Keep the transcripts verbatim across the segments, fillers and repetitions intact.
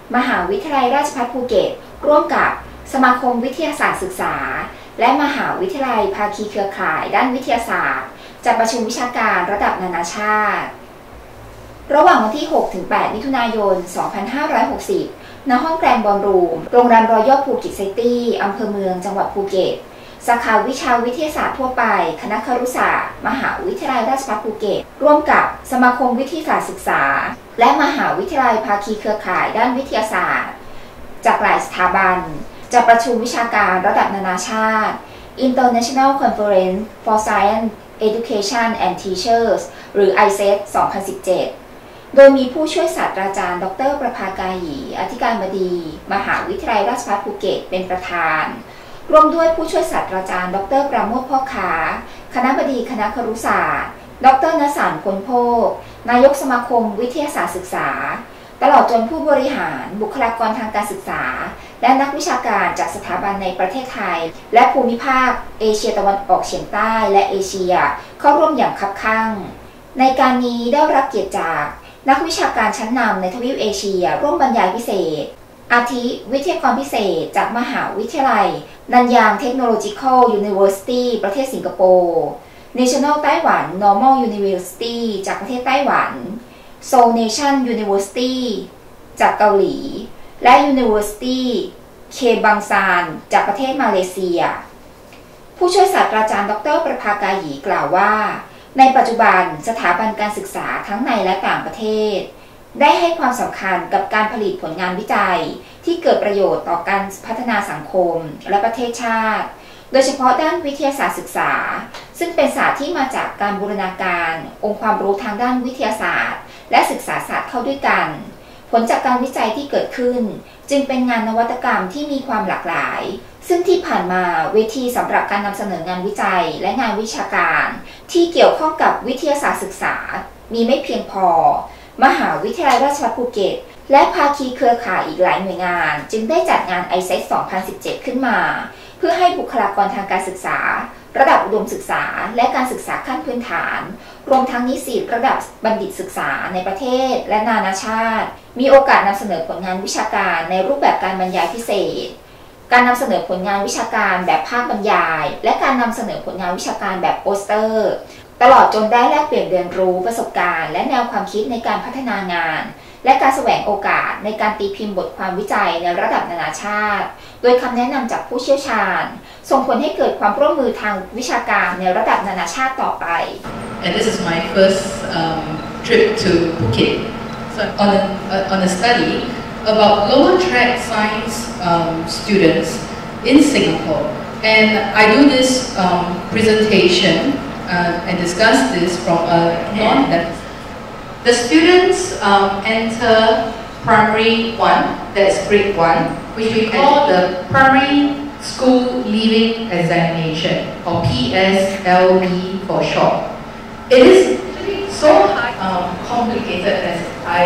มหาวิทยาลัยราชภัฏภูเก็ตร่วมกับสมาคมวิทยาศาสตร์ศึกษาและมหาวิทยาลัยภาคีเครือข่ายด้านวิทยาศาสตร์จัดประชุมวิชาการระดับนานาชาติระหว่างวันที่ หกถึงแปด มิถุนายน สองพันห้าร้อยหกสิบ ณ ห้องแกรนด์บอลรูม โรงแรมรอยัลภูเก็ตซิตี้ อำเภอเมือง จังหวัดภูเก็ต สาขาวิชาวิทยาศาสตร์ทั่วไป คณะครุศาสตร์ มหาวิทยาลัยราชภัฏภูเก็ต ร่วมกับสมาคมวิทยาศาสตร์ศึกษาและมหาวิทยาลัยภาคีเครือข่ายด้านวิทยาศาสตร์จากหลายสถาบันจัดประชุมวิชาการระดับนานาชาติ International Conference for Science Education and Teachers หรือ ไอ เซ อี ที สองพันสิบเจ็ด โดยมีผู้ช่วยศาสตราจารย์ดร.ประภากายีอธิการบดีมหาวิทยาลัยราชภัฏภูเก็ตเป็นประธานร่วมด้วยผู้ช่วยศาสตราจารย์ดร.ปราโมทย์พ่อค้าคณบดีคณะครุศาสตร์ดร.ณสันต์ พลโภคนายกสมาคมวิทยาศาสตร์ศึกษาตลอดจนผู้บริหารบุคลากรทางการศึกษาและนักวิชาการจากสถาบันในประเทศไทยและภูมิภาคเอเชียตะวันออกเฉียงใต้และเอเชียเข้าร่วมอย่างคับคั่งในการนี้ได้รับเกียรติจากนักวิชาการชั้นนำในทวีปเอเชียร่วมบรรยายพิเศษอาทิวิทยากรพิเศษจากมหาวิทยาลัยนันยางเทคโนโลยีคอลยูนิเวอร์ซิตี้ประเทศสิงคโปร์ National ไต้หวัน Normal University จากประเทศไต้หวัน Seoul Nation University จากเกาหลีและ University เคบังซานจากประเทศมาเลเซียผู้ช่วยศาสตราจารย์ดร.ประภากายีกล่าวว่าในปัจจุบันสถาบันการศึกษาทั้งในและต่างประเทศได้ให้ความสำคัญกับการผลิตผลงานวิจัยที่เกิดประโยชน์ต่อการพัฒนาสังคมและประเทศชาติโดยเฉพาะด้านวิทยาศาสตร์ศึกษาซึ่งเป็นศาสตร์ที่มาจากการบูรณาการองค์ความรู้ทางด้านวิทยาศาสตร์และศึกษาศาสตร์เข้าด้วยกันผลจากการวิจัยที่เกิดขึ้นจึงเป็นงานนวัตกรรมที่มีความหลากหลายซึ่งที่ผ่านมาเวทีสำหรับการนำเสนองานวิจัยและงานวิชาการที่เกี่ยวข้องกับวิทยาศาสตร์ศึกษามีไม่เพียงพอมหาวิทยาลัยราชภัฏภูเก็ตและภาคีเครือข่ายอีกหลายหน่วยงานจึงได้จัดงาน ไอ เซ อี ที สองพันสิบเจ็ด ขึ้นมาเพื่อให้บุคลากรทางการศึกษาระดับอุดมศึกษาและการศึกษาขั้นพื้นฐานรวมทั้งนิสิตระดับบัณฑิตศึกษาในประเทศและนานาชาติมีโอกาสนำเสนอผลงานวิชาการในรูปแบบการบรรยายพิเศษการนำเสนอผลงานวิชาการแบบภาคบรรยายและการนำเสนอผลงานวิชาการแบบโปสเตอร์ตลอดจนได้แลกเปลี่ยนเรียนรู้ประสบการณ์และแนวความคิดในการพัฒนางานและการแสวงโอกาสในการตีพิมพ์บทความวิจัยในระดับนานาชาติโดยคำแนะนำจากผู้เชี่ยวชาญส่งผลให้เกิดความร่วมมือทางวิชาการในระดับนานาชาติต่อไป And this is my first um, trip to Phuket so on a, uh, on a study about lower track science um, students in Singapore and I do this um, presentation uh, and discuss this from a non The students um, enter primary one, that's grade one, which we call the primary school leaving examination, or P S L E for short. It is so um, complicated as I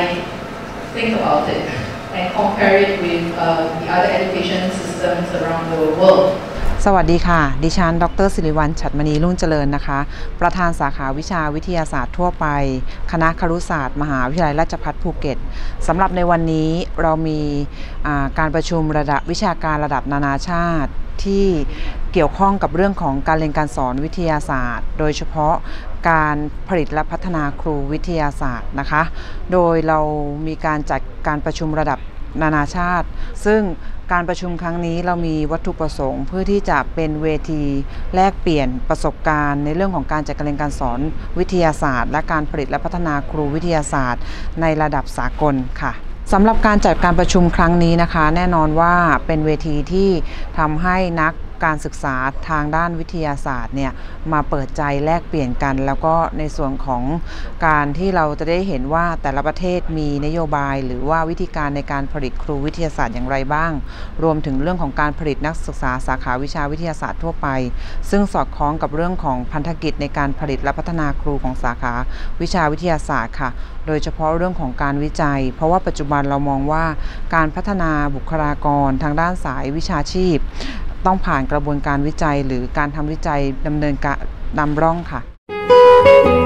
think about it and compare it with uh, the other education systems around the world. สวัสดีค่ะดิฉันดร.ศิริวัลย์ ฉัตรมณีรุ่งเจริญนะคะประธานสาขาวิชาวิทยาศาสตร์ทั่วไปคณะครุศาสตร์มหาวิทยาลัยราชภัฏภูเก็ตสำหรับในวันนี้เรามีการประชุมระดับวิชาการระดับนานาชาติที่เกี่ยวข้องกับเรื่องของการเรียนการสอนวิทยาศาสตร์โดยเฉพาะการผลิตและพัฒนาครูวิทยาศาสตร์นะคะโดยเรามีการจัดการประชุมระดับนานาชาติซึ่งการประชุมครั้งนี้เรามีวัตถุประสงค์เพื่อที่จะเป็นเวทีแลกเปลี่ยนประสบการณ์ในเรื่องของการจัดการเรียนการสอนวิทยาศาสตร์และการผลิตและพัฒนาครูวิทยาศาสตร์ในระดับสากลค่ะสำหรับการจัดการประชุมครั้งนี้นะคะแน่นอนว่าเป็นเวทีที่ทำให้นักการศึกษาทางด้านวิทยาศาสตร์เนี่ยมาเปิดใจแลกเปลี่ยนกันแล้วก็ในส่วนของการที่เราจะได้เห็นว่าแต่ละประเทศมีนโยบายหรือว่าวิธีการในการผลิตครูวิทยาศาสตร์อย่างไรบ้างรวมถึงเรื่องของการผลิตนักศึกษาสาขาวิชาวิทยาศาสตร์ทั่วไปซึ่งสอดคล้องกับเรื่องของพันธกิจในการผลิตและพัฒนาครูของสาขาวิชาวิทยาศาสตร์ค่ะโดยเฉพาะเรื่องของการวิจัยเพราะว่าปัจจุบันเรามองว่าการพัฒนาบุคลากรทางด้านสายวิชาชีพต้องผ่านกระบวนการวิจัยหรือการทำวิจัยดำเนินการนำร่องค่ะ